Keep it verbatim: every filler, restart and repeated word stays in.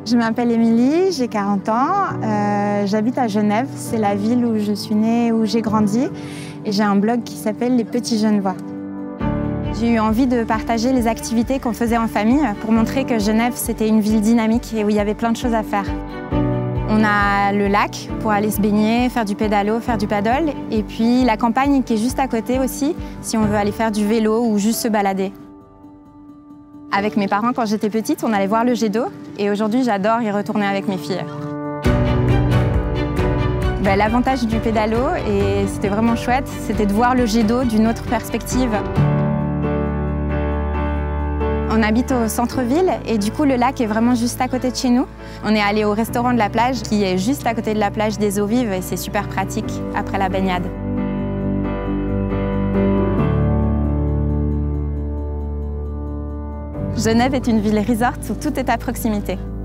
Je m'appelle Émilie, j'ai quarante ans, euh, j'habite à Genève, c'est la ville où je suis née, où j'ai grandi, et j'ai un blog qui s'appelle Les Petits Genevois. J'ai eu envie de partager les activités qu'on faisait en famille pour montrer que Genève, c'était une ville dynamique et où il y avait plein de choses à faire. On a le lac pour aller se baigner, faire du pédalo, faire du paddle, et puis la campagne qui est juste à côté aussi, si on veut aller faire du vélo ou juste se balader. Avec mes parents, quand j'étais petite, on allait voir le jet d'eau, et aujourd'hui, j'adore y retourner avec mes filles. Ben, l'avantage du pédalo, et c'était vraiment chouette, c'était de voir le jet d'eau d'une autre perspective. On habite au centre-ville et du coup le lac est vraiment juste à côté de chez nous. On est allé au restaurant de la plage qui est juste à côté de la plage des Eaux Vives et c'est super pratique après la baignade. Genève est une ville resort où tout est à proximité.